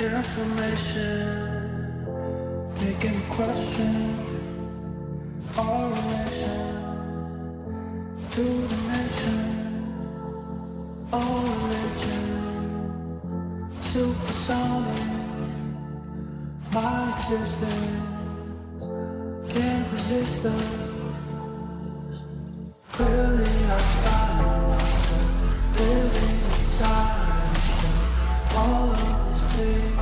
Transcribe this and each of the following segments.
information, making me question all relation to the nation, all religion, supersonic, my existence can't resist us. Clearly I find myself living inside all of this place.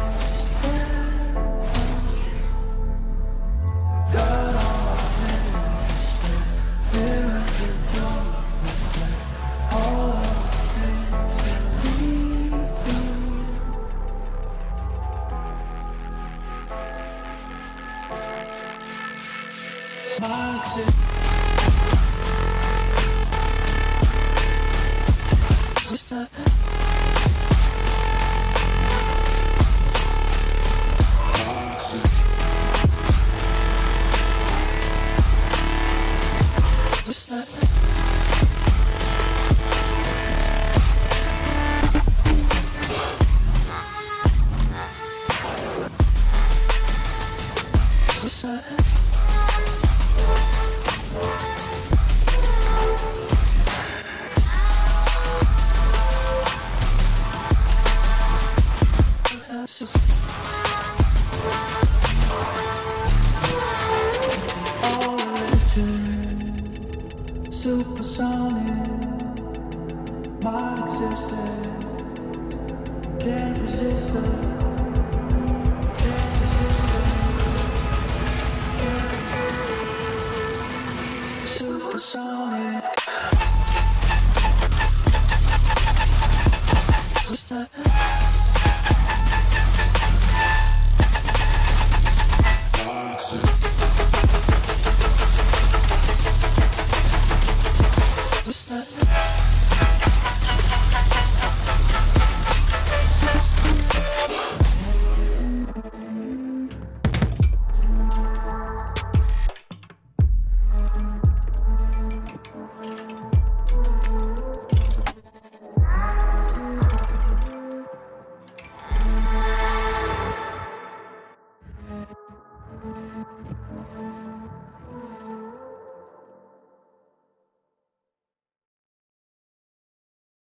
God on my hands, mirrors that don't reflect all of the things that we do. My existence. Supersonic, my existence can't resist us. Can't resist us. Supersonic.